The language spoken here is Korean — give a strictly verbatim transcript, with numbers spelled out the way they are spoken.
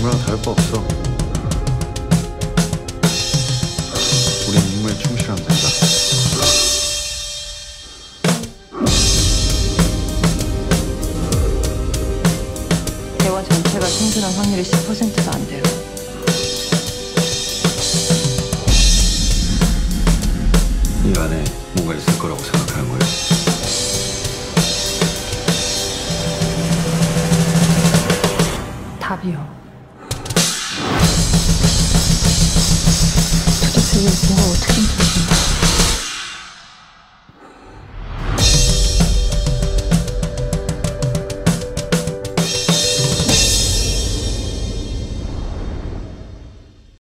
누구랑 다를 바 없어. 우린 임무에 충실하면 된다. 대화 전체가 생존할 확률이 십 퍼센트도 안 돼요. 이 안에 뭔가 있을 거라고 생각하는 거예요. 답이요. 도대체 이게 뭐가 어떻게